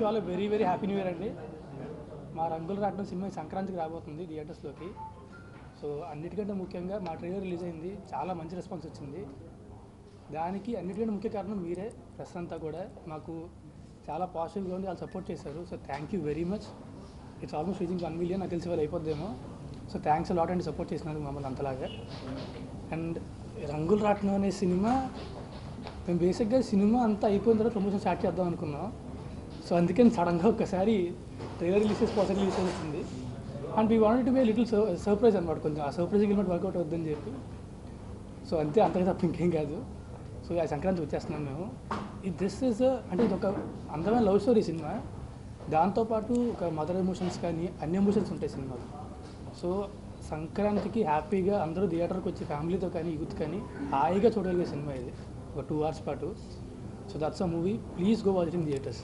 All very very happy new year అండి. మా రంగులు రాట్నం సినిమా సంక్రాంతికి రాబోతుంది థియేటర్స్లోకి. సో అన్నిటికంటే ముఖ్యంగా మా ట్రైలర్ రిలీజ్ అయింది, చాలా మంచి రెస్పాన్స్ వచ్చింది. దానికి అన్నిటికంటే ముఖ్య కారణం మీరే, ప్రెస్ అంతా కూడా మాకు చాలా పాజిటివ్గా ఉంది, వాళ్ళు సపోర్ట్ చేశారు. So thank you very much. It's almost reaching 1 million, నాకు తెలిసి వాళ్ళు అయిపోద్దేమో. సో థ్యాంక్స్ లాట్ అండి సపోర్ట్ చేసినందుకు మమ్మల్ని అంతలాగా. అండ్ రంగులు రాట్నం అనే సినిమా మేము బేసిక్గా సినిమా అంతా అయిపోయిన తర్వాత ప్రమోషన్ స్టార్ట్ చేద్దాం అనుకున్నాం. సో అందుకని సడన్గా ఒక్కసారి ట్రైలర్ రిలీజ్ చేసి పోస్టర్ రిలీజ్ చేస్తుంది. And we wanted to be little surprise అనమాట. కొంచెం ఆ సర్ప్రైజ్ ఎలిమెంట్ వర్కౌట్ అవుద్దని చెప్పి. సో అంతే, అంతగా తప్ప ఇంకేం కాదు. సో ఆ సంక్రాంతి వచ్చేస్తున్నాం మేము. దిస్ ఈజ్ అంటే ఇది ఒక అందమైన లవ్ స్టోరీ సినిమా. దాంతోపాటు ఒక మదర్ ఎమోషన్స్ కానీ అన్ని ఎమోషన్స్ ఉంటాయి సినిమాలో. సో సంక్రాంతికి హ్యాపీగా అందరూ థియేటర్కి వచ్చి ఫ్యామిలీతో కానీ యూత్ కానీ హాయిగా చూడగలిగే సినిమా ఇది, ఒక 2 hours పాటు. So that's a movie, please go watch in theatres.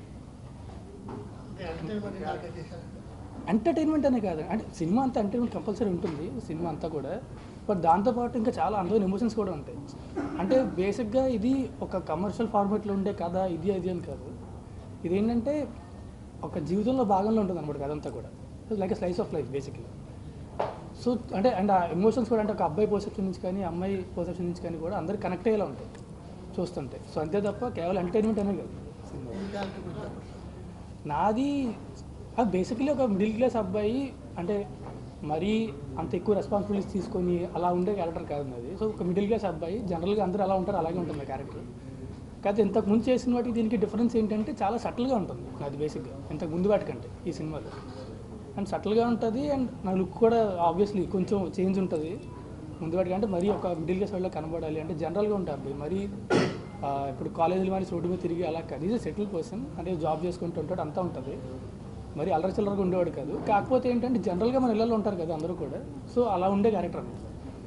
Entertainment అనే కాదు, అంటే సినిమా అంతా ఎంటర్టైన్మెంట్ కంపల్సరీ ఉంటుంది సినిమా అంతా కూడా. బట్ దాంతోపాటు ఇంకా చాలా అందమైన ఎమోషన్స్ కూడా ఉంటాయి. అంటే బేసిక్గా ఇది ఒక కమర్షియల్ ఫార్మాట్లో ఉండే కథ ఇది అది అని కాదు. ఇదేంటంటే ఒక జీవితంలో భాగంలో ఉంటుంది అనమాట కథ అంతా కూడా. Like a slice of life basically. So అంటే అండ్ ఆ ఎమోషన్స్ కూడా అంటే ఒక అబ్బాయి పర్సెప్షన్ నుంచి కానీ అమ్మాయి పర్సెప్షన్ నుంచి కానీ కూడా అందరు కనెక్ట్ అయ్యేలా ఉంటాయి చూస్తుంటే. సో అంతే తప్ప కేవలం ఎంటర్టైన్మెంట్ అనే కాదు సినిమా. నాది బేసిక్లీ ఒక మిడిల్ క్లాస్ అబ్బాయి, అంటే మరీ అంత ఎక్కువ రెస్పాన్సిబిలిటీస్ తీసుకొని అలా ఉండే క్యారెక్టర్ కాదు నాది. సో ఒక మిడిల్ క్లాస్ అబ్బాయి, జనరల్గా అందరూ అలా ఉంటారు, అలాగే ఉంటుంది ఆ క్యారెక్టర్. కాకపోతే ఇంతకు ముందు చేసిన వాటికి దీనికి డిఫరెన్స్ ఏంటంటే చాలా సటిల్గా ఉంటుంది నాది బేసిక్గా, ఇంతకు ముందు వాటికంటే ఈ సినిమాలో. అండ్ సటిల్గా ఉంటుంది. అండ్ నా లుక్ కూడా ఆబ్వియస్లీ కొంచెం చేంజ్ ఉంటుంది ముందు వాటికంటే. మరీ ఒక మిడిల్ క్లాస్ వాళ్ళకి కనబడాలి అంటే జనరల్గా ఉంటాయి అబ్బాయి. మరీ ఇప్పుడు కాలేజీలు మరి రోడ్డు మీద తిరిగి అలా కాదు. ఈజ్ సెటిల్ పర్సన్, అంటే జాబ్ చేసుకుంటూ ఉంటాడు, అంతా ఉంటుంది. మరి అల్లరి చిల్లరగా ఉండేవాడు కాదు. కాకపోతే ఏంటంటే జనరల్గా మన ఇళ్ళలో ఉంటారు కదా అందరూ కూడా. సో అలా ఉండే క్యారెక్టర్ అన్నమాట.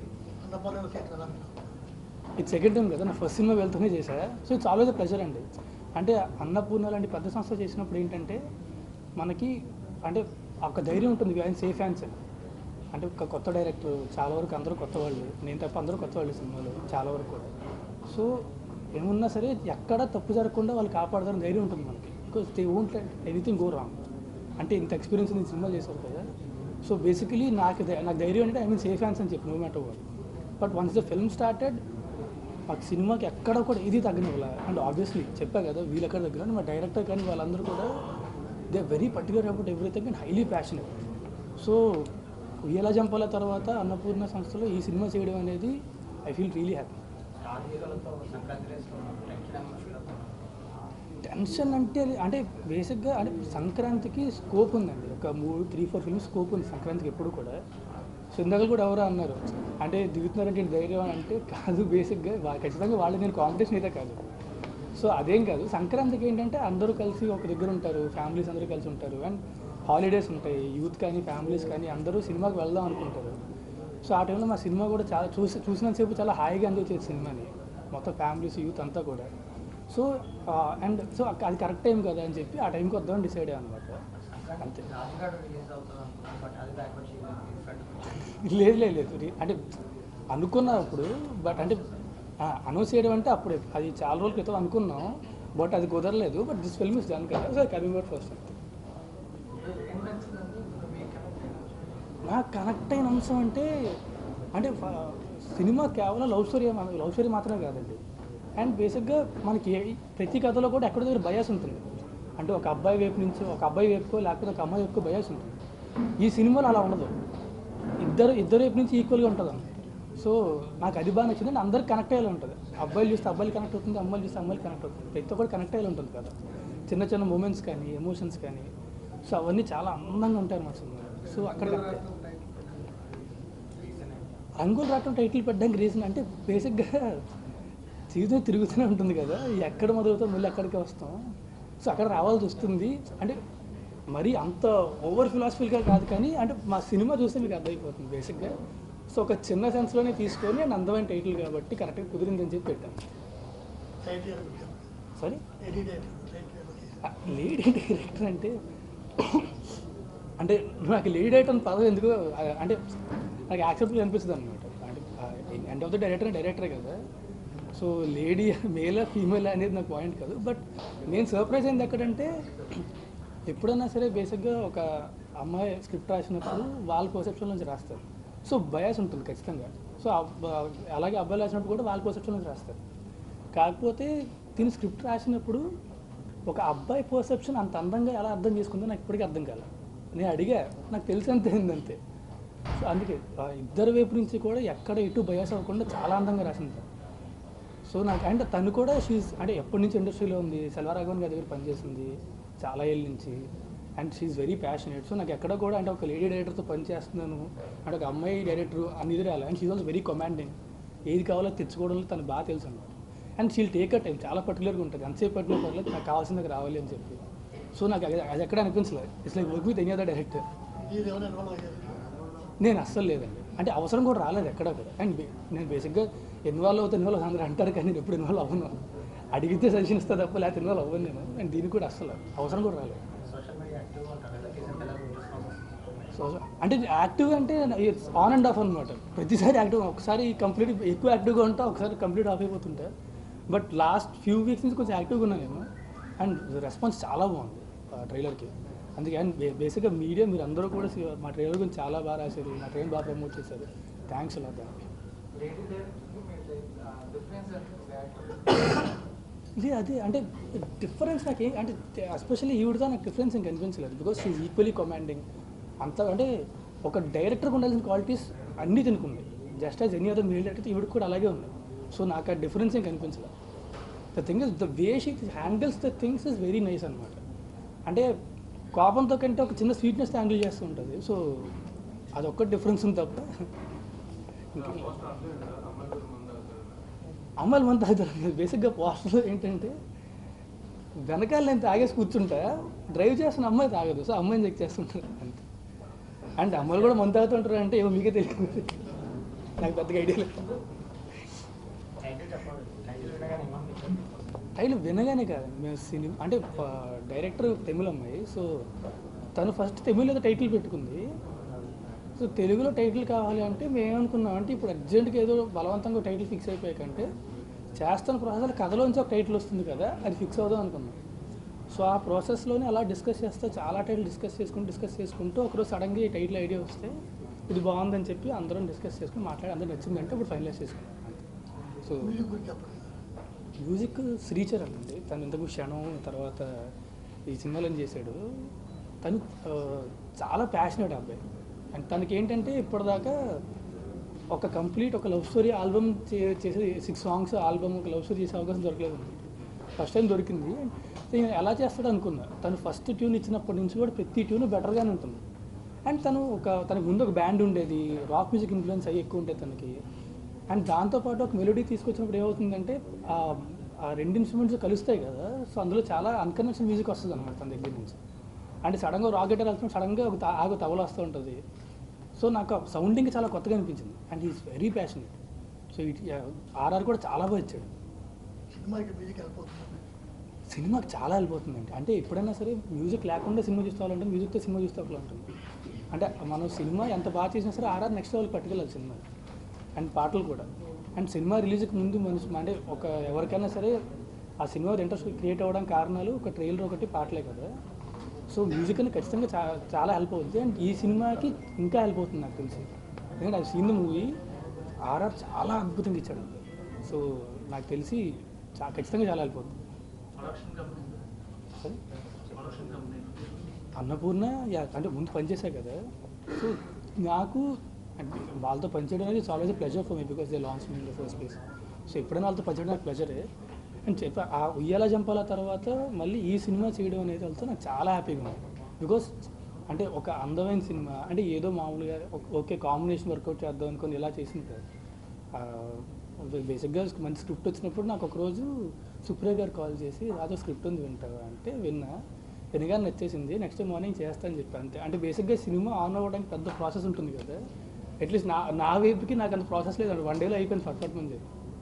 ఇది సెకండ్ టైం కదా, నా ఫస్ట్ సినిమా వెళ్తూనే చేశా. So it's always a pleasure అండి. అంటే అన్నపూర్ణ లాంటి పెద్ద సంస్థ చేసినప్పుడు ఏంటంటే మనకి అంటే ఒక ధైర్యం ఉంటుంది, ఆయన సేఫ్ హ్యాండ్స్ అని. అంటే ఒక కొత్త డైరెక్టర్, చాలా వరకు అందరూ కొత్త వాళ్ళు, నేను తప్ప అందరూ కొత్త వాళ్ళు సినిమాలో చాలా వరకు కూడా. సో ఏమున్నా సరే ఎక్కడ తప్పు జరగకుండా వాళ్ళు కాపాడతారని ధైర్యం ఉంటుంది మనకి. Because they won't let anything go wrong. అంటే ఇంత ఎక్స్పీరియన్స్ నేను సినిమా చేశారు కదా. సో బేసికలీ నాకు ధైర్యం అంటే ఐ మీన్ సేఫ్ హ్యాండ్స్ అని చెప్పి no matter what. But once the film started మాకు సినిమాకి ఎక్కడ కూడా ఇది తగ్గనివ్వాలి. అండ్ ఆబ్వియస్లీ చెప్పా కదా వీళ్ళెక్కడ దగ్గర మా డైరెక్టర్ కానీ వాళ్ళందరూ కూడా they are very particular about everything and highly passionate. So Uyyala Jampala తర్వాత అన్నపూర్ణ సంస్థలో ఈ సినిమా చేయడం అనేది I feel really happy. Tension అంటే బేసిక్గా అంటే సంక్రాంతికి స్కోప్ ఉందండి. ఒక 3-4 ఫిల్మ్స్ స్కోప్ ఉంది సంక్రాంతికి ఎప్పుడు కూడా. సో ఇందాక కూడా ఎవరో అన్నారు అంటే దిగుతున్నారంటే ధైర్యం అంటే కాదు. బేసిక్గా ఖచ్చితంగా వాళ్ళు నేను కాంపిటీషన్ అయితే కాదు. సో అదేం కాదు. సంక్రాంతికి ఏంటంటే అందరూ కలిసి ఒక దగ్గర ఉంటారు, ఫ్యామిలీస్ అందరూ కలిసి ఉంటారు. అండ్ హాలిడేస్ ఉంటాయి, యూత్ కానీ ఫ్యామిలీస్ కానీ అందరూ సినిమాకి వెళ్దాం అనుకుంటారు. సో ఆ టైంలో మా సినిమా కూడా చాలా చూసినంతసేపు చాలా హాయిగా ఎంజాయ్ చేసే సినిమాని మొత్తం ఫ్యామిలీస్ యూత్ అంతా కూడా. సో అండ్ సో అది కరెక్ట్ టైం కదా అని చెప్పి ఆ టైంకి వద్దామని డిసైడ్ అయ్యాను అనమాట. అంతే. లేదు అంటే అనుకున్నా అప్పుడు. బట్ అంటే అనౌన్స్ చేయడం అంటే అప్పుడు అది చాలా రోజుల క్రితం అనుకున్నాం. బట్ అది కుదరలేదు. But this film is done కదా. So coming out first. నాకు కనెక్ట్ అయిన అంశం అంటే సినిమా కేవలం లవ్ స్టోరీ మాత్రమే కాదండి. అండ్ బేసిక్గా మనకి ప్రతి కథలో కూడా ఎక్కడో దగ్గర బయాస్ ఉంటుంది. అంటే ఒక అబ్బాయి వైపు నుంచి ఒక అబ్బాయి వైపుకో లేకపోతే ఒక అమ్మాయి వైపుకో బయాస్ ఉంటుంది. ఈ సినిమాలో అలా ఉండదు. ఇద్దరు వైపు నుంచి ఈక్వల్గా ఉంటుంది అన్నమాట. సో నాకు అది బాగా నచ్చింది. అండ్ అందరికి కనెక్ట్ అయ్యేలా ఉంటుంది. అబ్బాయిలు చూస్తే అబ్బాయిలు కనెక్ట్ అవుతుంది, అమ్మాయిలు చూస్తే అమ్మాయిలు కనెక్ట్ అవుతుంది. ప్రతి ఒక్కరు కనెక్ట్ అయ్యేలా ఉంటుంది కదా. చిన్న చిన్న మూమెంట్స్ కానీ ఎమోషన్స్ కానీ. సో అవన్నీ చాలా అందంగా ఉంటాయి అన్నమాట సినిమా. సో అక్కడ రంగులు రావటం టైటిల్ పెట్టడానికి రీజన్ అంటే బేసిక్గా జీవితం తిరుగుతూనే ఉంటుంది కదా. ఎక్కడ మొదలుతాం మళ్ళీ అక్కడికే వస్తాం. సో అక్కడ రావాల్సి వస్తుంది. అంటే మరీ అంత ఓవర్ ఫిలాసఫికల్గా కాదు కానీ అంటే మా సినిమా చూస్తే మీకు అర్థమైపోతుంది బేసిక్గా. సో ఒక చిన్న సెన్స్లోనే తీసుకొని అండ్ అందమైన టైటిల్ కాబట్టి కరెక్ట్గా కుదిరిందని చెప్పి పెట్టాను. సారీ లీడ్ డైరెక్టర్ అంటే నాకు లీడ్ డైరెక్టర్ పదవి ఎందుకు అంటే నాకు యాక్సెప్ట్గా అనిపిస్తుంది అనమాట. అంటే ఎండ్ ఆఫ్ ద డైరెక్టరే కదా. సో లేడీ మేలా ఫీమేల్ అనేది నాకు పాయింట్ కాదు. బట్ నేను సర్ప్రైజ్ అయింది ఎక్కడంటే ఎప్పుడైనా సరే బేసిక్గా ఒక అమ్మాయి స్క్రిప్ట్ రాసినప్పుడు వాళ్ళ పర్సెప్షన్ నుంచి రాస్తారు. సో బయాస్ ఉంటుంది ఖచ్చితంగా. సో అలాగే అబ్బాయిలు రాసినప్పుడు కూడా వాళ్ళ పర్సెప్షన్ నుంచి రాస్తారు. కాకపోతే తిని స్క్రిప్ట్ రాసినప్పుడు ఒక అబ్బాయి పర్సెప్షన్ అంత అందంగా ఎలా అర్థం చేసుకుందో నాకు ఇప్పటికీ అర్థం కాలేదు. నేను అడిగా, నాకు తెలిసి అంతే అంతే. సో అందుకే ఇద్దరు వైపు నుంచి కూడా ఎక్కడ ఎటు బయాస్ అవ్వకుండా చాలా అందంగా రాసింది. సో నాకు అంటే తను కూడా అంటే ఎప్పటి నుంచి ఇండస్ట్రీలో ఉంది, సెల్వరాఘవన్ గారి దగ్గర పనిచేసింది చాలా ఏళ్ళ నుంచి. And she's very passionate. So నాకు ఎక్కడ కూడా అంటే ఒక లేడీ డైరెక్టర్తో పనిచేస్తున్నాను అంటే ఒక అమ్మాయి డైరెక్టర్ అనేది రాలి. And she's also very commanding. ఏది కావాలో తెచ్చుకోవడంలో తను బాగా తెలుసు అనమాట. And she'll take a time, చాలా పర్టికులర్గా ఉంటుంది. అంతసేపు పట్టిన పర్లేదు, నాకు కావాల్సింది రావాలి అని చెప్పి. సో నాకు అది ఎక్కడ అనిపించలేదు. It's like work with any other director. నేను అస్సలు లేదండి, అంటే అవసరం కూడా రాలేదు ఎక్కడ కూడా. అండ్ నేను బేసిక్గా ఇన్వాల్వ్ అవుతాను అందరూ అంటారు, కానీ నేను ఎప్పుడు ఇన్వాల్వ్ అవ్వను. అడిగితే సజెషన్ ఇస్తా తప్ప లేకపోతే ఇన్వాల్వ్ అవ్వను నేను. అండ్ దీనికి కూడా అస్సలు అవసరం కూడా రాలేదు. అంటే యాక్టివ్ అంటే ఆన్ అండ్ ఆఫ్ అనమాట. ప్రతిసారి యాక్టివ్, ఒకసారి కంప్లీట్ ఎక్కువ యాక్టివ్గా ఉంటా, ఒకసారి కంప్లీట్ ఆఫ్ అయిపోతుంటా. బట్ లాస్ట్ ఫ్యూ వీక్స్ నుంచి కొంచెం యాక్టివ్గా ఉన్నాను నేను. అండ్ రెస్పాన్స్ చాలా బాగుంది ట్రైలర్కి. అందుకే అండ్ బేసిక్గా మీడియా మీరు అందరూ కూడా మా ట్రైలర్ గురించి చాలా బాగా రాశారు, మా ట్రైలర్ బాగా ప్రమోట్ చేశారు. థ్యాంక్స్ అలా దానికి. ఇది అదే అంటే డిఫరెన్స్ నాకు అంటే ఎస్పెషల్లీ ఈవిడతో నాకు డిఫరెన్స్ ఏం కనిపించలేదు. Because she's equally commanding. అంత అంటే ఒక డైరెక్టర్కి ఉండాల్సిన క్వాలిటీస్ అన్నీ తినుకుంది. Just as any other male director ఈవిడ కూడా అలాగే ఉంది. సో నాకు ఆ డిఫరెన్స్ ఏం కనిపించలేదు. The thing is the way she handles the things is very nice అనమాట. అంటే కోపంతో కంటే ఒక చిన్న స్వీట్నెస్ హ్యాండిల్ చేస్తూ ఉంటుంది. సో అదొక్క డిఫరెన్స్ ఉంది తప్ప అమ్మాయిలు మంది తాగుతారు. బేసిక్గా పోస్టర్లో ఏంటంటే వెనకాల నేను తాగేసి కూర్చుంటా, డ్రైవ్ చేస్తున్న అమ్మాయి తాగదు. సో అమ్మాయిని చెక్ చేస్తుంటారు అంతే. అండ్ అమ్మాయిలు కూడా మందు తాగుతుంటారు అంటే ఏమో మీకే తెలియదు, నాకు పెద్దగా ఐడియా లేదు. టైటిల్ వినగానే కాదు, మేము సినిమా అంటే డైరెక్టర్ తమిళ అమ్మాయి. సో తను ఫస్ట్ తమిళ్లో టైటిల్ పెట్టుకుంది. సో తెలుగులో టైటిల్ కావాలి అంటే మేమేమనుకున్నాం అంటే ఇప్పుడు అర్జెంట్గా ఏదో బలవంతంగా టైటిల్ ఫిక్స్ అయిపోయాకంటే చేస్తున్న ప్రాసెస్ కథలోంచి ఒక టైటిల్ వస్తుంది కదా, అది ఫిక్స్ అవుదాం అనుకున్నాం. సో ఆ ప్రాసెస్లోనే అలా డిస్కస్ చేస్తే చాలా టైటిల్ డిస్కస్ చేసుకుంటూ ఒకరోజు సడన్గా ఈ టైటిల్ ఐడియా వస్తే ఇది బాగుందని చెప్పి అందరం డిస్కస్ చేసుకుని మాట్లాడి అందరూ నచ్చిందంటే ఇప్పుడు ఫైనలైజ్ చేసుకున్నాం. సో మ్యూజిక్ శ్రీచరణ్ అండి. తను ఇంతకు క్షణం తర్వాత ఈ సినిమాలో చేశాడు. తను చాలా ప్యాషనేట్ అబ్బాయి. అండ్ తనకి ఏంటంటే ఇప్పటిదాకా ఒక కంప్లీట్ ఒక లవ్ స్టోరీ ఆల్బమ్ చేసే 6 సాంగ్స్ ఆల్బమ్ ఒక లవ్ స్టోరీ చేసే అవకాశం దొరకలేదు. ఫస్ట్ టైం దొరికింది. ఎలా చేస్తాడు అనుకున్నా. తను ఫస్ట్ ట్యూన్ ఇచ్చినప్పటి నుంచి కూడా ప్రతి ట్యూన్ బెటర్గానే ఉంటుంది. అండ్ తనకు ముందు ఒక బ్యాండ్ ఉండేది, రాక్ మ్యూజిక్ ఇన్ఫ్లుయెన్స్ అయ్యి ఎక్కువ ఉంటుంది తనకి. అండ్ దాంతోపాటు ఒక మెలోడీ తీసుకొచ్చినప్పుడు ఏమవుతుందంటే ఆ 2 ఇన్స్ట్రుమెంట్స్ కలుస్తాయి కదా, సో అందులో చాలా అన్కన్వెన్షనల్ మ్యూజిక్ వస్తుంది అనమాట తన దగ్గర నుంచి. అంటే సడన్గా రాక్ గిటార్ వెళ్తున్నా సడన్గా ఒక తబలా వస్తూ ఉంటుంది. సో నాకు సౌండింగ్ చాలా కొత్తగా అనిపించింది. And he's very passionate. So RR కూడా చాలా బాగా ఇచ్చాడు. సినిమాకి చాలా వెళ్ళిపోతుందండి. అంటే ఎప్పుడైనా సరే మ్యూజిక్ లేకుండా సినిమా చూసుకోవాలంటే మ్యూజిక్తో సినిమా చూస్తే ఒకలా ఉంటుంది. అంటే మనం సినిమా ఎంత బాగా చేసినా సరే ఆర్ఆర్ నెక్స్ట్ లెవెల్ పట్టుకెళ్ళాలి సినిమా. అండ్ పాటలు కూడా. అండ్ సినిమా రిలీజ్కి ముందు అంటే ఎవరికైనా సరే ఆ సినిమా ఇంట్రెస్ట్ క్రియేట్ అవ్వడం కారణాలు ఒక ట్రైలర్ ఒకటి పాటలే కదా. సో మ్యూజిక్ అని ఖచ్చితంగా చాలా హెల్ప్ అవుతుంది. అండ్ ఈ సినిమాకి ఇంకా హెల్ప్ అవుతుంది నాకు తెలిసి. ఎందుకంటే అది సీన్ మూవీ ఆర్ఆర్ చాలా అద్భుతంగా ఇచ్చాడు. సో నాకు తెలిసి ఖచ్చితంగా చాలా హెల్ప్ అవుతుంది. అన్నపూర్ణ అంటే ముందు పనిచేశాను కదా. సో నాకు వాళ్ళతో పనిచేయడం అనేది it's always pleasure for me because they launch me in the first place. So ఎప్పుడైనా వాళ్ళతో పనిచేయడం నాకు ప్లెజరే. అండ్ ఆ ఉయ్యాల జంపాల తర్వాత మళ్ళీ ఈ సినిమా చేయడం అనేది వాళ్ళతో నాకు చాలా హ్యాపీగా ఉంది. బికాస్ అంటే ఒక అందమైన సినిమా అంటే ఏదో మామూలుగా ఓకే కాంబినేషన్ వర్కౌట్ చేద్దాం అనుకొని ఇలా చేసింది కదా. బేసిక్గా మంచి స్క్రిప్ట్ వచ్చినప్పుడు నాకు ఒకరోజు సుప్రియ గారు కాల్ చేసి రాజా స్క్రిప్ట్ ఉంది వింటావా అంటే వినగానే నచ్చేసింది, నెక్స్ట్ మార్నింగ్ చేస్తా అని చెప్పి అంతే. అంటే బేసిక్గా సినిమా ఆన్ అవ్వడానికి పెద్ద ప్రాసెస్ ఉంటుంది కదా. అట్లీస్ట్ నా వైపుకి నాకు అంత ప్రాసెస్ లేదండి. 1 డేలో అయిపోయింది ఫట్ ముందు.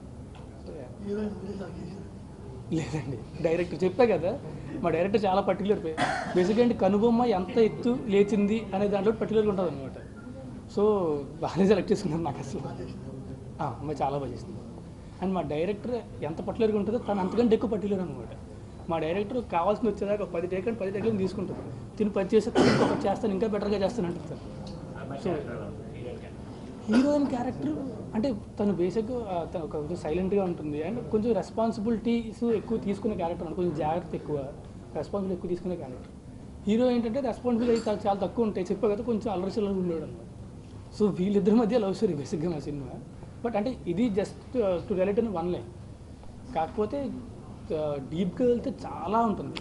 లేదండి, డైరెక్టర్ చెప్పా కదా, మా డైరెక్టర్ చాలా పర్టికులర్. బేసిక్గా అంటే కనుబొమ్మ ఎంత ఎత్తు లేచింది అనే దాంట్లో పర్టికులర్గా ఉంటుంది అనమాట. సో బాగానే సెలెక్ట్ చేసుకున్నాను. నాకు అసలు అమ్మాయి చాలా బాగా చేసింది. అండ్ మా డైరెక్టర్ ఎంత పర్టికులర్గా ఉంటుందో తను అంతకంటే ఎక్కువ పర్టికులర్ అనమాట. మా డైరెక్టర్ కావాల్సింది వచ్చేదాకా 10 టేక్ అండ్ 10 టేక్లను తీసుకుంటుంది. తిని 10 చేస్తే ఇంకొకటి చేస్తాను, ఇంకా బెటర్గా చేస్తాను అంటుంది. సో హీరోయిన్ క్యారెక్టర్ అంటే తను బేసిక్గా తను కొంచెం సైలెంట్గా ఉంటుంది అండ్ కొంచెం రెస్పాన్సిబిలిటీస్ ఎక్కువ తీసుకునే క్యారెక్టర్ అంటే కొంచెం జాగ్రత్త ఎక్కువ, రెస్పాన్సిబిలిటీ ఎక్కువ తీసుకునే క్యారెక్టర్. హీరో ఏంటంటే రెస్పాన్సిబిలిటీ చాలా తక్కువ ఉంటాయి, చెప్పే కదా కొంచెం అల్లరిచిల్లరగా ఉండేవాడు అనమాట. సో వీళ్ళిద్దరి మధ్య లవ్ స్టోరీ బేసిక్గా మా సినిమా. బట్ అంటే ఇది just to relate in one line, కాకపోతే డీప్గా వెళ్తే చాలా ఉంటుంది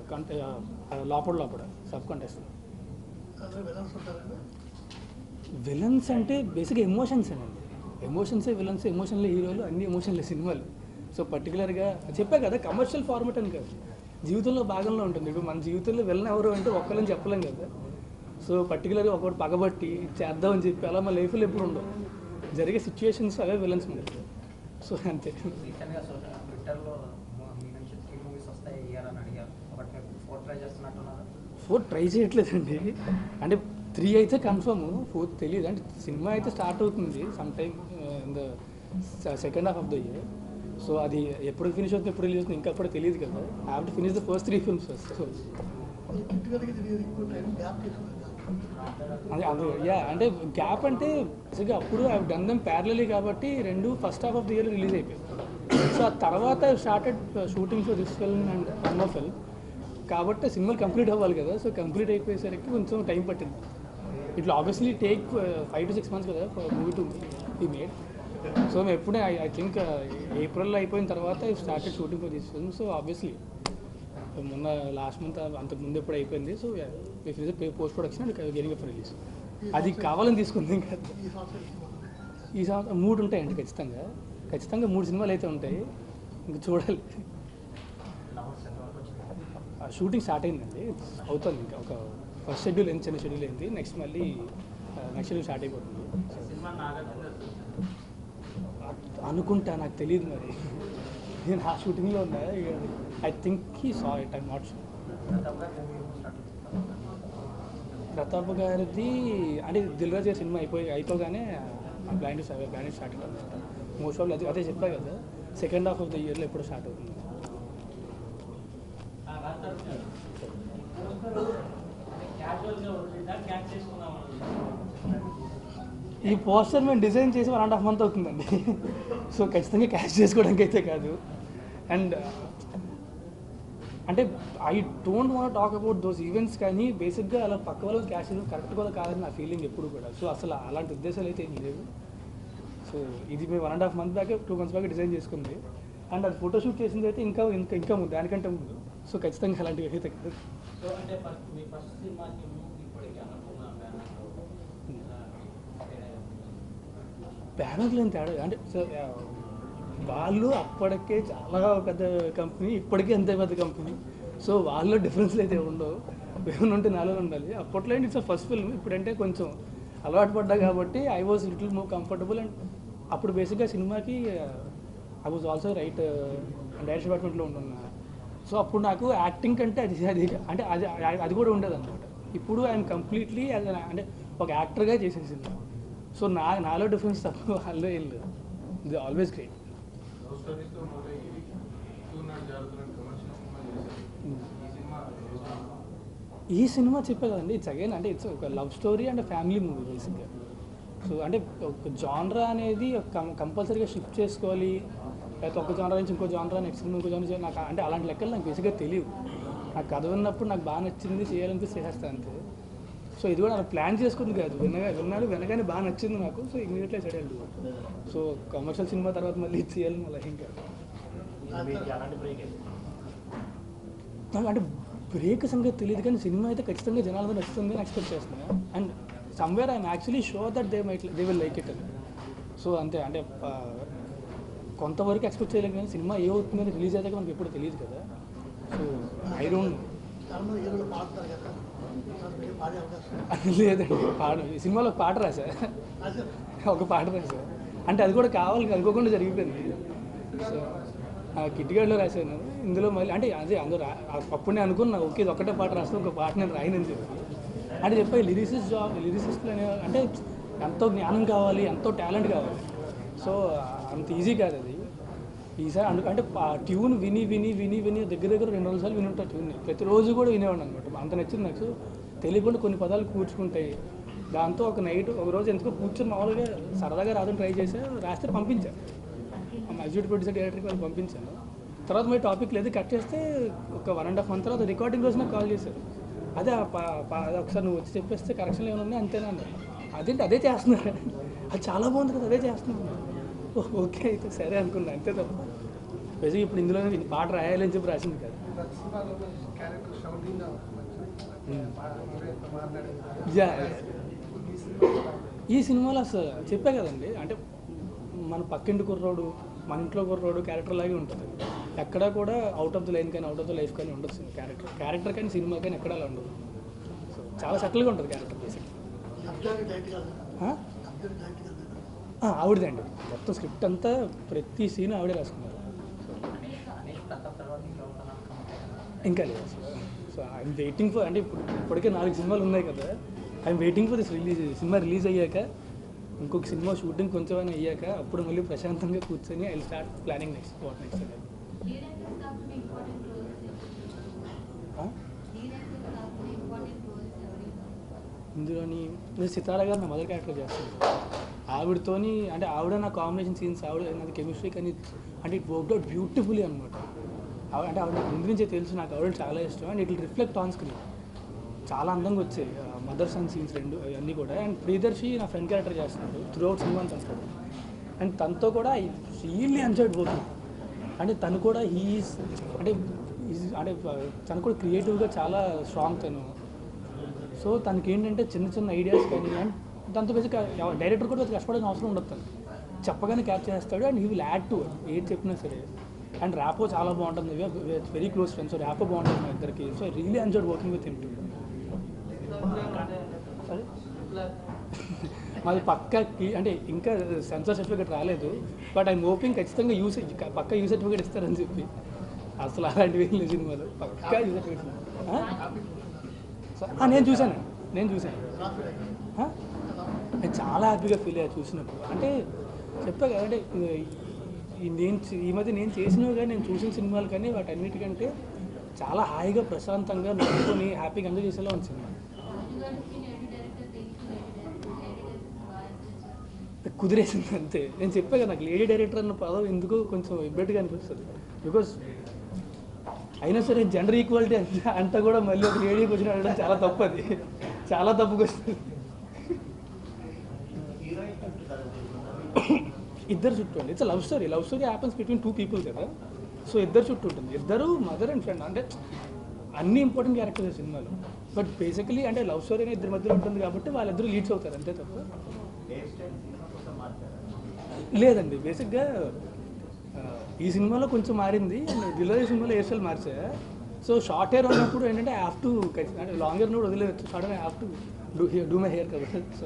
లోపల సబ్ కాంటెస్ట్. విలన్స్ అంటే బేసిక్గా ఎమోషన్స్ అండి, ఎమోషన్సే విలన్స్, ఎమోషన్లే హీరోలు, అన్ని ఎమోషన్లే సినిమాలు. సో పర్టికులర్గా చెప్పా కదా కమర్షియల్ ఫార్మేట్ అని కాదు, జీవితంలో భాగంలో ఉంటుంది. ఇప్పుడు మన జీవితంలో విలన్ ఎవరు అంటే ఒక్కళ్ళని చెప్పలేం కదా. సో పర్టికులర్గా ఒకటి పగబట్టి చేద్దామని చెప్పి అలా మా లైఫ్లో ఎప్పుడు ఉండవు, జరిగే సిచ్యువేషన్స్ అవే విలన్స్ మనకి. సో అంతే. ఫోర్త్ ట్రై చేయట్లేదండి, అంటే 3 అయితే కన్ఫర్మ్, 4th తెలియదు. అంటే సినిమా అయితే స్టార్ట్ అవుతుంది some time in the second half of the year. So అది ఎప్పుడు ఫినిష్ అవుతుంది, ఎప్పుడు రిలీజ్ అవుతుంది ఇంకా అప్పుడు తెలియదు కదా. I have to finish the first 3 films first. So అదే యా, అంటే గ్యాప్ అంటే అప్పుడు ఐ డన్ దెమ్ ప్యారలీ కాబట్టి 2 first half of the year release అయిపోయాయి. సో ఆ తర్వాత started shooting for this film and one more film, కాబట్టి సినిమాలు కంప్లీట్ అవ్వాలి కదా. సో కంప్లీట్ అయిపోయేసరికి కొంచెం టైం పట్టింది. ఇట్లా ఆబ్వియస్లీ టేక్ 5 to 6 months కదా movie to be made. So మేము ఎప్పుడే ఐ థింక్ ఏప్రిల్లో అయిపోయిన తర్వాత started shooting for this film. So obviously మొన్న లాస్ట్ మంత్ అంతకుముందు ఎప్పుడు అయిపోయింది. So post production and getting for release, అది కావాలని తీసుకుంది. ఇంకా ఈ సంవత్సరం 3 ఉంటాయండి ఖచ్చితంగా 3 సినిమాలు అయితే ఉంటాయి, ఇంకా చూడాలి. షూటింగ్ స్టార్ట్ అయిందండి, అవుతుంది. ఇంకా ఒక ఫస్ట్ షెడ్యూల్ అయింది, చిన్న షెడ్యూల్ అయింది. నెక్స్ట్ మళ్ళీ నెక్స్ట్ షెడ్యూల్ స్టార్ట్ అయిపోతుంది అనుకుంటా, నాకు తెలియదు మరి. నేను ఆ షూటింగ్లో ఉన్నా. I think he saw it, I'm not sure. Pratap గారిది అంటే దిల్ రాజు సినిమా అయిపోగానే బ్లైండ్ స్టార్ట్ అవుతుంది మోస్ట్ ఆఫ్. అదే చెప్పా కదా సెకండ్ హాఫ్ ఆఫ్ ద ఇయర్లో ఎప్పుడు స్టార్ట్ అవుతుంది. ఈ పోస్టర్ మేము డిజైన్ చేసి 1.5 months అవుతుందండి. సో ఖచ్చితంగా క్యాష్ చేసుకోవడానికి అయితే కాదు. అండ్ అంటే I don't want talk about those events, కానీ బేసిక్గా అలా పక్క వాళ్ళకి క్యాష్ చేయడం కరెక్ట్ కూడా కాదని నా ఫీలింగ్ ఎప్పుడు కూడా. సో అసలు అలాంటి ఉద్దేశాలు అయితే ఏం లేవు. సో ఇది మేము 1.5 months back 2 months back design చేసుకుంది. అండ్ అది ఫోటోషూట్ చేసింది అయితే ఇంకా ముందు, దానికంటే ముందు. సో ఖచ్చితంగా అలాంటివి అయితే కాదు. బ్యానర్లు ఏం తేడా అంటే వాళ్ళు అప్పటికే చాలా పెద్ద కంపెనీ, ఇప్పటికే అంతే పెద్ద కంపెనీ. సో వాళ్ళలో డిఫరెన్స్లు అయితే ఉండవు, ఏమైనా ఉంటే నాలో ఉండాలి. అప్పట్లో ఇట్స్ ఫస్ట్ ఫిల్మ్, ఇప్పుడంటే కొంచెం అలవాటు పడ్డా కాబట్టి I was little more comfortable. And అప్పుడు బేసిక్గా సినిమాకి ఐ వాజ్ ఆల్సో డైరెక్షన్ డిపార్ట్మెంట్లో ఉంటున్నా. సో అప్పుడు నాకు యాక్టింగ్ కంటే అది అంటే అది కూడా ఉండేది అనమాట. ఇప్పుడు ఐఎమ్ కంప్లీట్లీ అంటే ఒక యాక్టర్గా చేసేసింది. సో నాలో డిఫరెన్స్ తప్ప వాళ్ళు ఏం లేదు. ఇది ఆల్వేస్ గ్రేట్. ఈ సినిమా చెప్పే కదండి, ఇట్స్ అగైన్ అంటే ఇట్స్ ఒక love story and family movie బేసిక్గా. సో అంటే ఒక జానరా అనేది కంపల్సరీగా షిఫ్ట్ చేసుకోవాలి, లేకపోతే ఒక జానరా నుంచి ఇంకో జానరా, నెక్స్ట్ సినిమా ఇంకో జానరా. నాకు అంటే అలాంటి లెక్కలు నాకు బేసిక్గా తెలియదు. నాకు కథ విన్నప్పుడు నాకు బాగా నచ్చింది, చేయాలనిపిస్తే చేసేస్తాను అంతే. సో ఇది కూడా నాకు ప్లాన్ చేసుకుంది కాదు, వినగానే బాగా నచ్చింది నాకు. సో ఇమీడియట్లీ సెట్ అయ్యాడు. సో కమర్షియల్ సినిమా తర్వాత మళ్ళీ ఇది చేయాలని మళ్ళీ ఇంకా నాకు అంటే బ్రేక్ సంగతి తెలియదు, కానీ సినిమా అయితే ఖచ్చితంగా జనాలతో నచ్చుతుంది అని ఎక్స్పెక్ట్ చేస్తున్నాను. And somewhere I'm actually sure that they will like it అని. సో అంతే, అంటే కొంతవరకు ఎక్స్పెక్ట్ చేయలేము, కానీ సినిమా ఏమవుతుందని రిలీజ్ అయితే మనకి ఎప్పుడు తెలియదు కదా. సో ఐ డోంట్ లేదండి, సినిమాలో ఒక పాట రాశా, అంటే అది కూడా కావాలి అనుకోకుండా జరిగిపోయింది. సో కిట్టిగాడ్లో రాశాను, ఇందులో మళ్ళీ అంటే అదే అందరూ అప్పుడు నేను అనుకున్నా ఓకే ఇది ఒకటే పాట రాస్తే ఒక పాట నేను రాయనని చెప్పి అంటే చెప్పాయి. లిరిసిస్ట్లు అంటే ఎంతో జ్ఞానం కావాలి, ఎంతో టాలెంట్ కావాలి. సో అంత ఈజీ కాదు అది. ఈసారి అంటే ఆ ట్యూన్ విని విని విని విని దగ్గర దగ్గర 2 సార్లు విని ఉంటా ట్యూన్ని. ప్రతిరోజు కూడా వినేవాడిని అనమాట. అంత నచ్చింది నాకు. తెలియకుండా కొన్ని పదాలు కూర్చుకుంటాయి. దాంతో ఒక రోజు ఎందుకో కూర్చొని మామూలుగా సరదాగా రాదని ట్రై చేసా, రాస్తే పంపించాను. ఎగ్జిక్యూటివ్ ప్రొడ్యూసర్ డైరెక్టర్కి వాళ్ళు పంపించాను. తర్వాత మీ టాపిక్ లేదు కట్ చేస్తే ఒక 1.5 month తర్వాత రికార్డింగ్ రోజు నాకు కాల్ చేశారు. అదే ఒకసారి నువ్వు వచ్చి చెప్పేస్తే కరెక్షన్లు ఏమైనా ఉన్నాయి అంతేనా అన్నారు. అదే చేస్తున్నారు. అది చాలా బాగుంది కదా, అదే చేస్తున్నాను. ఓకే అయితే సరే అనుకున్నా, అంతే తప్ప బేసిక్ ఇప్పుడు ఇందులోనే పాట రాయాలని చెప్పి రాసింది కదా. ఈ సినిమాలో అసలు చెప్పే కదండి, అంటే మన పక్కింటి కుర్రోడు మన ఇంట్లో కుర్రోడు క్యారెక్టర్ లాగే ఉంటుంది. ఎక్కడా కూడా అవుట్ ఆఫ్ ద లైన్ కానీ అవుట్ ఆఫ్ ద లైఫ్ కానీ ఉండదు. క్యారెక్టర్ కానీ సినిమా కానీ ఎక్కడ అలా ఉండదు. సో చాలా సెటిల్గా ఉంటుంది క్యారెక్టర్ బేసిక్. ఆవిడదండి మొత్తం స్క్రిప్ట్ అంతా, ప్రతి సీన్ ఆవిడే రాసుకున్నారు. ఇంకా లేదు అసలు. సో ఐఎమ్ వెయిటింగ్ ఫర్, అంటే ఇప్పటికే 4 సినిమాలు ఉన్నాయి కదా, I'm waiting for this release. Cinema release అయ్యాక ఇంకొక సినిమా షూటింగ్ కొంచెం అయ్యాక అప్పుడు మళ్ళీ ప్రశాంతంగా కూర్చొని I start planning what next. ఇందులోని నేను సితారా గారు నా మదర్ క్యారెక్టర్ చేస్తాను. ఆవిడతోని అంటే ఆవిడ నా కాంబినేషన్ సీన్స్, ఆవిడ నాది కెమిస్ట్రీ కానీ అంటే ఇట్ వర్క్డ్ అవుట్ బ్యూటిఫుల్లీ అనమాట. అంటే ఆవిడ నాకు ముందు నుంచే తెలుసు, నాకు ఆవిడ చాలా ఇష్టం. And it will reflect on screen. చాలా అందంగా వచ్చాయి మదర్ సన్ సీన్స్ రెండు అవన్నీ కూడా. అండ్ ప్రియదర్శి నా ఫ్రెండ్ క్యారెక్టర్ చేస్తున్నాడు త్రూ అవుట్ సినిమా అంతా ఉంటాడు. అండ్ తనతో కూడా ఐ రియల్లీ ఎంజాయ్డ్ వర్కింగ్. అంటే తను కూడా అంటే తను కూడా క్రియేటివ్గా చాలా స్ట్రాంగ్ తను. సో తనకి ఏంటంటే చిన్న చిన్న ఐడియాస్ కానీ, అండ్ దాంతో బేసిక్ డైరెక్టర్ కూడా కష్టపడాల్సిన అవసరం ఉండదు. తను చెప్పగానే క్యాచ్ చేస్తాడు and he will add to ఏది చెప్పినా సరే. అండ్ ర్యాపో చాలా బాగుంటుంది, very close friends. So rapport బాగుంటుంది మా ఇద్దరికి. So I really enjoyed working with him. మాది పక్కకి అంటే ఇంకా సెన్సార్ సర్టిఫికేట్ రాలేదు, బట్ ఐఎమ్ హోపింగ్ ఖచ్చితంగా పక్కా యూ సర్టిఫికేట్ ఇస్తారని చెప్పి. అసలు అలాంటివి ఏం లేదు సినిమాలో, పక్కా యూ సర్టిఫికేట్. నేను చూశాను. నేను చాలా హ్యాపీగా ఫీల్ అయ్యా చూసినప్పుడు. అంటే చెప్పా కదా, అంటే ఈ మధ్య నేను చేసినవి కానీ నేను చూసిన సినిమాలు కానీ వాటన్నిటికంటే చాలా హాయిగా ప్రశాంతంగా నవ్వుకొని హ్యాపీగా ఎంజాయ్ చేసేలా ఉంది సినిమా. కుదిరేసింది అంతే. నేను చెప్పా కదా, నాకు లేడీ డైరెక్టర్ అన్న పదం ఎందుకు కొంచెం ఇబ్బందిగా అనిపిస్తుంది. బికాస్ అయినా సరే జెండర్ ఈక్వాలిటీ అంతా కూడా మళ్ళీ ఒక లేడీ క్వశ్చన్ అడగడం చాలా తప్పు. అది చాలా తప్పు క్వశ్చన్. ఇద్దరు చుట్టూ అండి. It's love story happens between 2 people కదా. సో ఇద్దరు చుట్టూ ఉంటుంది, ఇద్దరు మదర్ అండ్ ఫ్రెండ్. అంటే అన్ని ఇంపార్టెంట్ క్యారెక్టర్స్ సినిమాలో. బట్ బేసికలీ అంటే లవ్ స్టోరీ అనేది ఇద్దరి మధ్యలో ఉంటుంది కాబట్టి వాళ్ళిద్దరూ లీడ్స్ అవుతారు అంతే తప్ప. లేదండి, బేసిక్గా ఈ సినిమాలో కొంచెం మారింది. దిల్రాజు సినిమాలో హెయిర్ స్టైల్ మార్చా. సో షార్ట్ హెయిర్ ఉన్నప్పుడు ఏంటంటే హ్యావ్ టు, అంటే లాంగ్ హెయిర్ కూడా వదిలేదు, short hair have to do my hair కదా. సో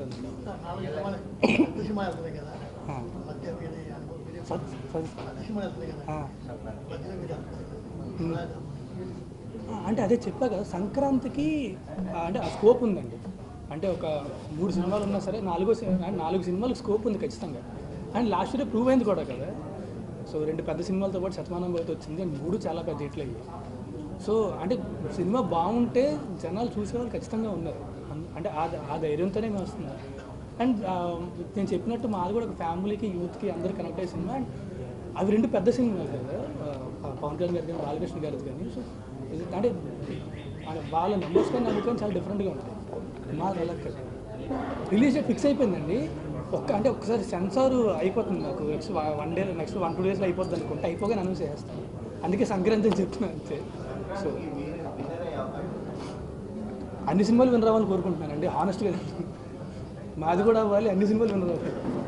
అంటే అదే చెప్పా కదా, సంక్రాంతికి అంటే ఆ స్కోప్ ఉందండి. అంటే ఒక 3 సినిమాలు ఉన్నా సరే 4 సినిమాలకు స్కోప్ ఉంది ఖచ్చితంగా. అండ్ లాస్ట్ ఇయర్ ప్రూవ్ అయింది కూడా కదా. సో 2 పెద్ద సినిమాలతో పాటు శతమానం భవతి వచ్చింది, అండ్ 3 చాలా పెద్ద హిట్లు అయ్యాయి. సో అంటే సినిమా బాగుంటే జనాలు చూసేవాళ్ళు ఖచ్చితంగా ఉన్నారు. అంటే ఆ ధైర్యంతోనే మేము వస్తున్నాం. అండ్ నేను చెప్పినట్టు మాది కూడా ఒక ఫ్యామిలీకి యూత్కి అందరూ కనెక్ట్ అయ్యే సినిమా. అండ్ అవి 2 పెద్ద సినిమాలు కదా, పవన్ కళ్యాణ్ గారు కానీ బాలకృష్ణ గారు కానీ. సో అంటే వాళ్ళ నెంబర్స్ కానీ నమ్మకం చాలా డిఫరెంట్గా ఉంటాయి. మాది అలా కదా, రిలీజ్ డేట్ ఫిక్స్ అయిపోయిందండి. అంటే ఒక్కసారి సెన్సార్ అయిపోతుంది నాకు, నెక్స్ట్ 1-2 డేస్లో అయిపోద్ది అనుకుంటే, అయిపోగానే అనౌన్స్ చేస్తాను. అందుకే సంక్రాంతి అని చెప్తున్నాను అంతే. సో అన్ని సినిమాలు విన్ రావాలని కోరుకుంటున్నానండి హానెస్ట్గా. మాది కూడా అవ్వాలి, అన్ని సినిమాలు విన్ రావాలి.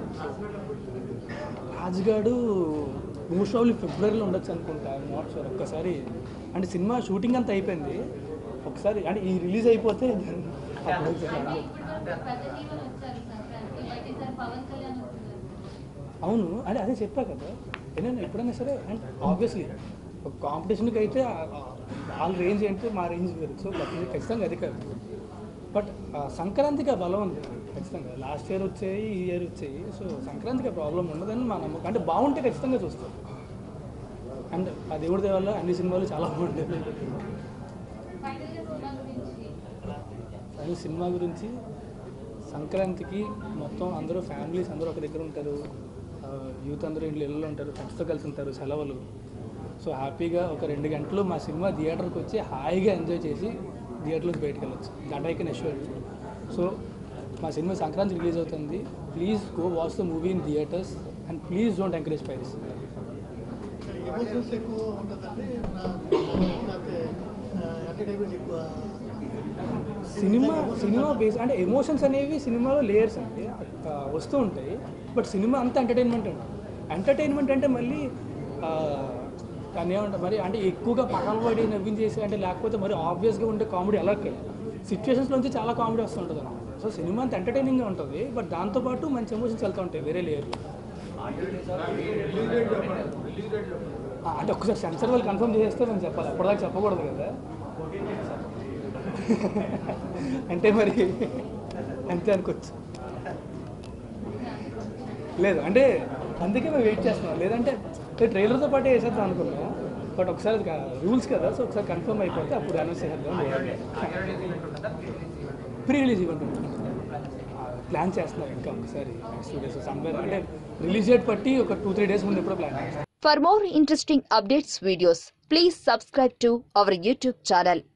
రాజుగాడు మోస్ట్ ప్రాబ్లీ ఫిబ్రవరిలో ఉండొచ్చు అనుకుంటా, నాట్ షూర్. ఒక్కసారి అంటే సినిమా షూటింగ్ అంతా అయిపోయింది, ఒకసారి అంటే ఈ రిలీజ్ అయిపోతే అవును. అంటే అదే చెప్పా కదా, ఏదైనా ఎప్పుడైనా సరే. అండ్ ఆబ్వియస్లీ ఒక కాంపిటీషన్కి అయితే వాళ్ళ రేంజ్ ఏంటో మా రేంజ్ వేరు. సో ఖచ్చితంగా అది కాదు. బట్ సంక్రాంతికి ఆ బలం ఉంది ఖచ్చితంగా. లాస్ట్ ఇయర్ వచ్చాయి, ఈ ఇయర్ వచ్చాయి. సో సంక్రాంతికి ప్రాబ్లం ఉండదని మా నమ్మకం. అంటే బాగుంటే ఖచ్చితంగా చూస్తాం. అండ్ ఆ దేవుడి దయ వల్ల అన్ని సినిమాలు చాలా బాగుంటాయి. సినిమా గురించి సంక్రాంతికి మొత్తం అందరూ ఫ్యామిలీస్ అందరూ ఒక దగ్గర ఉంటారు, యూత్ అందరూ ఇళ్ళలో ఉంటారు, ఫ్రెండ్స్తో కలిసి ఉంటారు, సెలవులు. సో హ్యాపీగా ఒక 2 గంటలు మా సినిమా థియేటర్కి వచ్చి హాయిగా ఎంజాయ్ చేసి థియేటర్లోకి బయటకు వెళ్ళచ్చు. That I can assure. So మా సినిమా సంక్రాంతి రిలీజ్ అవుతుంది. Please go watch the movie in theatres and please don't encourage piracy. Cinema base అంటే ఎమోషన్స్ అనేవి సినిమాలో లేయర్స్ అండి వస్తూ ఉంటాయి. బట్ సినిమా అంతా ఎంటర్టైన్మెంట్ అండి. ఎంటర్టైన్మెంట్ అంటే మళ్ళీ దాన్ని ఏమంటారు మరి అంటే ఎక్కువగా పగలబడి నవ్వించేసి అంటే లేకపోతే మరి ఆబ్వియస్గా ఉండే కామెడీ అలా సిచ్యువేషన్స్ నుంచి చాలా కామెడీ వస్తుంటుంది అన్నమాట. సో సినిమా అంత ఎంటర్టైనింగ్గా ఉంటుంది. బట్ దాంతోపాటు మంచి ఎమోషన్స్ వెళ్తూ ఉంటాయి వేరే లేయర్. అంటే ఒకసారి సెన్సర్ వాళ్ళు కన్ఫర్మ్ చేస్తే మేము చెప్పాలి, అప్పటిదాకా చెప్పకూడదు కదా. అంటే మరి అంతే అనుకోవచ్చు. లేదు అంటే అందుకే మేము వెయిట్ చేస్తున్నాం. లేదంటే ట్రైలర్తో పాటు వేసేద్దాం అనుకున్నాం. బట్ ఒకసారి రూల్స్ కదా, సో ఒకసారి కన్ఫర్మ్ అయిపోతే అప్పుడు అనౌన్స్ చేసేద్దాం. ప్రీ రిలీజ్ ఈవెంట్ ప్లాన్ చేస్తున్నాం ఇంకా ఒకసారి నెక్స్ట్ 2 days సమ్వేర్. అంటే రిలీజ్ డేట్ పట్టి ఒక 2-3 days ముందు ఎప్పుడో ప్లాన్ చేస్తాం. For more interesting updates videos, please subscribe to our YouTube channel.